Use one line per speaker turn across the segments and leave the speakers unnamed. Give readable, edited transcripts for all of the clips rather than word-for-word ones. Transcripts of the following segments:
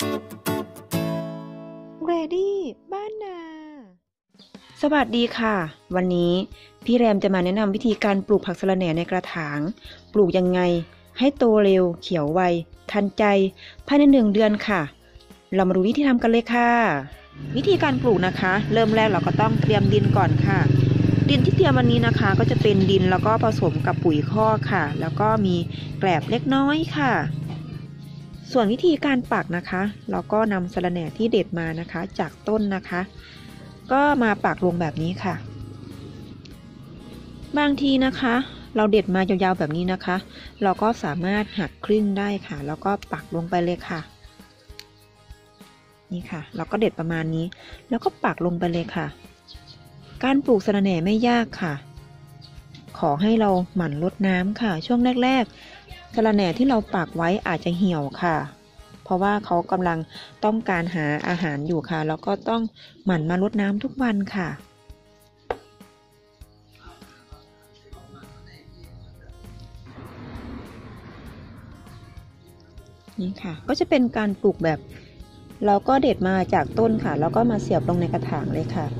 เรดี้บ้านนาสวัสดีค่ะวันนี้พี่แรมจะมาแนะนำวิธีการปลูกผักสะระแหน่ในกระถางปลูกยังไงให้โตเร็วเขียวไวทันใจภายใน1 เดือนค่ะเรามาดูวิธีทำกันเลยค่ะวิธีการปลูกนะคะเริ่มแรกเราก็ต้องเตรียมดินก่อนค่ะดินที่เตรียมวันนี้นะคะก็จะเป็นดินแล้วก็ผสมกับปุ๋ยคอกค่ะแล้วก็มีแกลบเล็กน้อยค่ะส่วนวิธีการปักนะคะเราก็นำสะระแหน่ที่เด็ดมานะคะจากต้นนะคะก็มาปักลงแบบนี้ค่ะบางทีนะคะเราเด็ดมายาวๆแบบนี้นะคะเราก็สามารถหักครึ่งได้ค่ะแล้วก็ปักลงไปเลยค่ะนี่ค่ะเราก็เด็ดประมาณนี้แล้วก็ปักลงไปเลยค่ะการปลูกสะระแหน่ไม่ยากค่ะขอให้เราหมั่นรดน้ำค่ะช่วงแรกๆสะระแหน่ที่เราปักไว้อาจจะเหี่ยวค่ะเพราะว่าเขากำลังต้องการหาอาหารอยู่ค่ะแล้วก็ต้องหมั่นมารดน้ำทุกวันค่ะนี่ค่ะก็จะเป็นการปลูกแบบเราก็เด็ดมาจากต้นค่ะแล้วก็มาเสียบลงในกระถางเลยค่ะ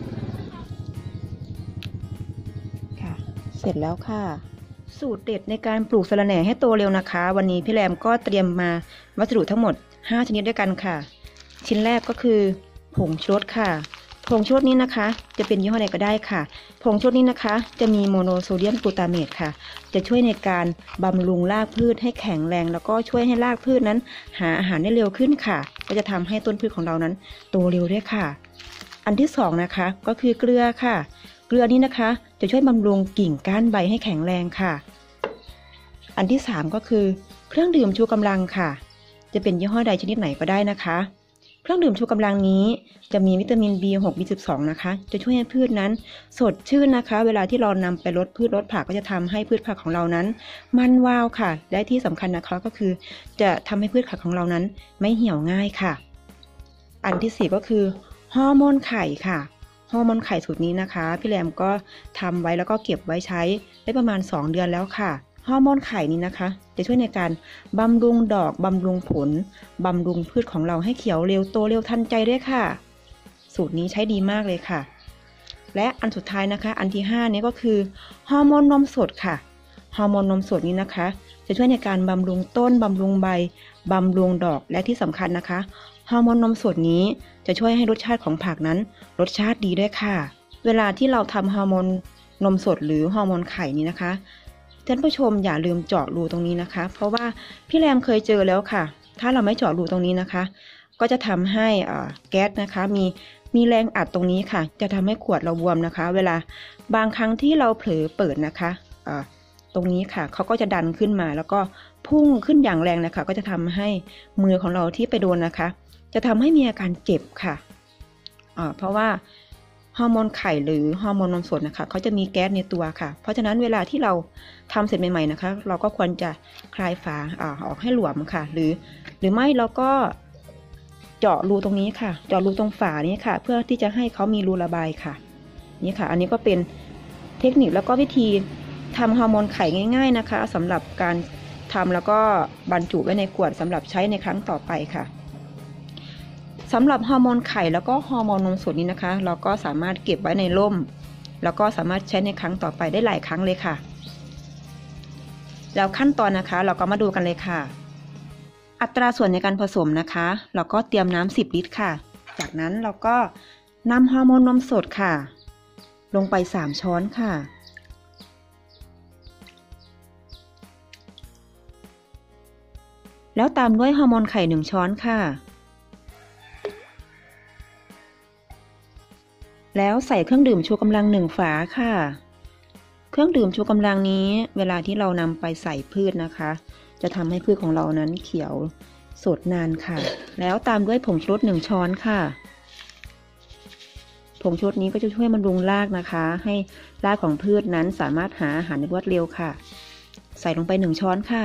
เสร็จแล้วค่ะสูตรเด็ดในการปลูกสะระแหน่ให้โตเร็วนะคะวันนี้พี่แรมก็เตรียมมาวัสดุทั้งหมด5 ชนิดด้วยกันค่ะชิ้นแรกก็คือผงชูรสค่ะผงชูรสนี้นะคะจะเป็นยี่ห้อใดก็ได้ค่ะผงชูรสนี้นะคะจะมีโมโนโซเดียมกลูตาเมตค่ะจะช่วยในการบำรุงรากพืชให้แข็งแรงแล้วก็ช่วยให้รากพืชนั้นหาอาหารได้เร็วขึ้นค่ะก็จะทำให้ต้นพืชของเรานั้นโตเร็วด้วยค่ะอันที่2นะคะก็คือเกลือค่ะเกลือนี้นะคะจะช่วยบำรุงกิ่งก้านใบให้แข็งแรงค่ะอันที่3ก็คือเครื่องดื่มชูกำลังค่ะจะเป็นยี่ห้อใดชนิดไหนก็ได้นะคะเครื่องดื่มชูกำลังนี้จะมีวิตามิน B6 B12 นะคะจะช่วยให้พืชนั้นสดชื่นนะคะเวลาที่เรานำไปรดพืชรดผักก็จะทำให้พืชผักของเรานั้นมันวาวค่ะและที่สำคัญนะคะก็คือจะทำให้พืชผักของเรานั้นไม่เหี่ยวง่ายค่ะอันที่4ก็คือฮอร์โมนไข่ค่ะฮอร์โมนไข่สูตรนี้นะคะพี่แรมก็ทำไว้แล้วก็เก็บไว้ใช้ได้ประมาณ2 เดือนแล้วค่ะฮอร์โมนไข่นี้นะคะจะช่วยในการบำรุงดอกบำรุงผลบำรุงพืชของเราให้เขียวเร็วโตเร็วทันใจด้วยค่ะสูตรนี้ใช้ดีมากเลยค่ะและอันสุดท้ายนะคะอันที่5นี้ก็คือฮอร์โมนนมสดค่ะฮอร์โมนนมสดนี้นะคะจะช่วยในการบำรุงต้นบำรุงใบบำรุงดอกและที่สำคัญนะคะฮอร์โมนนมสดนี้จะช่วยให้รสชาติของผักนั้นรสชาติดีด้วยค่ะเวลาที่เราทำฮอร์โมนนมสดหรือฮอร์โมนไข่นี้นะคะท่านผู้ชมอย่าลืมเจาะรูตรงนี้นะคะเพราะว่าพี่แรมเคยเจอแล้วค่ะถ้าเราไม่เจาะรูตรงนี้นะคะก็จะทำให้แก๊สนะคะมีแรงอัดตรงนี้ค่ะจะทำให้ขวดเราบวมนะคะเวลาบางครั้งที่เราเผลอเปิดนะคะตรงนี้ค่ะเขาก็จะดันขึ้นมาแล้วก็พุ่งขึ้นอย่างแรงนะคะก็จะทำให้มือของเราที่ไปโดนนะคะจะทำให้มีอาการเจ็บค่ะเพราะว่าฮอร์โมนไข่หรือฮอร์โมนนมสดนะคะเขาจะมีแก๊สในตัวค่ะเพราะฉะนั้นเวลาที่เราทำเสร็จใหม่ๆนะคะเราก็ควรจะคลายฝาออกให้หลวมค่ะหรือไม่เราก็เจาะรูตรงนี้ค่ะเจาะรูตรงฝานี้ค่ะเพื่อที่จะให้เขามีรูระบายค่ะนี่ค่ะอันนี้ก็เป็นเทคนิคแล้วก็วิธีทำฮอร์โมนไข่ง่ายๆนะคะสำหรับการทำแล้วก็บรรจุไว้ในขวดสำหรับใช้ในครั้งต่อไปค่ะสำหรับฮอร์โมนไข่แล้วก็ฮอร์โมนนมสดนี้นะคะเราก็สามารถเก็บไว้ในร่มแล้วก็สามารถใช้ในครั้งต่อไปได้หลายครั้งเลยค่ะแล้วขั้นตอนนะคะเราก็มาดูกันเลยค่ะอัตราส่วนในการผสมนะคะเราก็เตรียมน้ำ10 ลิตรค่ะจากนั้นเราก็นำฮอร์โมนนมสดค่ะลงไป3 ช้อนค่ะแล้วตามด้วยฮอร์โมนไข่1 ช้อนค่ะแล้วใส่เครื่องดื่มชูกำลัง1 ฝาค่ะเครื่องดื่มชูกำลังนี้เวลาที่เรานำไปใส่พืชนะคะจะทำให้พืชของเรานั้นเขียวสดนานค่ะแล้วตามด้วยผงชูรส1 ช้อนค่ะผงชูรสนี้ก็จะช่วยบำรุงรากนะคะให้รากของพืชนั้นสามารถหาอาหารได้รวดเร็วค่ะใส่ลงไป1 ช้อนค่ะ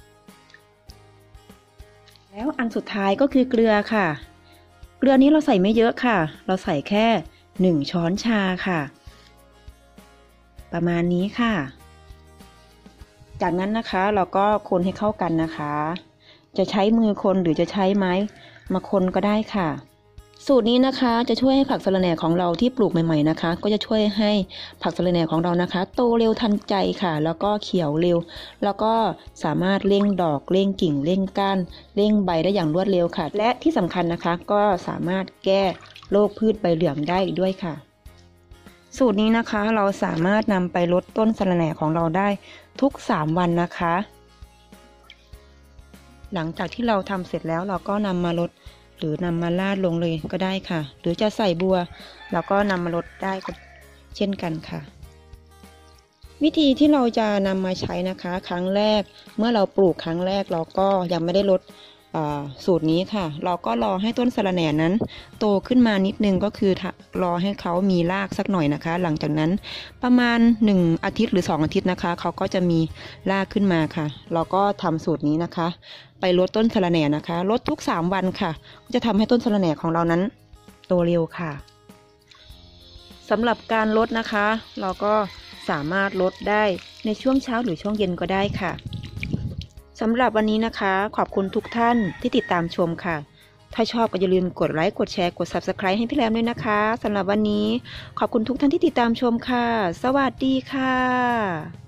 แล้วอันสุดท้ายก็คือเกลือค่ะเกลือนี้เราใส่ไม่เยอะค่ะเราใส่แค่1 ช้อนชาค่ะประมาณนี้ค่ะจากนั้นนะคะเราก็คนให้เข้ากันนะคะจะใช้มือคนหรือจะใช้ไม้มาคนก็ได้ค่ะสูตรนี้นะคะจะช่วยให้ผักสะระแหน่ของเราที่ปลูกใหม่ๆนะคะก็จะช่วยให้ผักสะระแหน่ของเรานะคะโตเร็วทันใจค่ะแล้วก็เขียวเร็วแล้วก็สามารถเร่งดอกเร่งกิ่งเร่งก้านเร่งใบได้อย่างรวดเร็วค่ะและที่สำคัญนะคะก็สามารถแก้โรคพืชใบเหลืองได้อีกด้วยค่ะสูตรนี้นะคะเราสามารถนำไปลดต้นสะระแหน่ของเราได้ทุก3 วันนะคะหลังจากที่เราทำเสร็จแล้วเราก็นำมาลดหรือนำมาราดลงเลยก็ได้ค่ะหรือจะใส่บัวเราก็นำมาลดได้เช่นกันค่ะวิธีที่เราจะนำมาใช้นะคะครั้งแรกเมื่อเราปลูกครั้งแรกเราก็ยังไม่ได้ลดสูตรนี้ค่ะเราก็รอให้ต้นสะระแหน่นั้นโตขึ้นมานิดนึงก็คือรอให้เขามีรากสักหน่อยนะคะหลังจากนั้นประมาณ1 อาทิตย์หรือ2 อาทิตย์นะคะเขาก็จะมีรากขึ้นมาค่ะเราก็ทำสูตรนี้นะคะไปลดต้นสะระแหน่นะคะลดทุก3 วันค่ะก็จะทำให้ต้นสะระแหน่ของเรานั้นโตเร็วค่ะสำหรับการลดนะคะเราก็สามารถลดได้ในช่วงเช้าหรือช่วงเย็นก็ได้ค่ะสำหรับวันนี้นะคะขอบคุณทุกท่านที่ติดตามชมค่ะถ้าชอบก็อย่าลืมกดไลค์กดแชร์กด Subscribe ให้พี่แรมด้วยนะคะสำหรับวันนี้ขอบคุณทุกท่านที่ติดตามชมค่ะสวัสดีค่ะ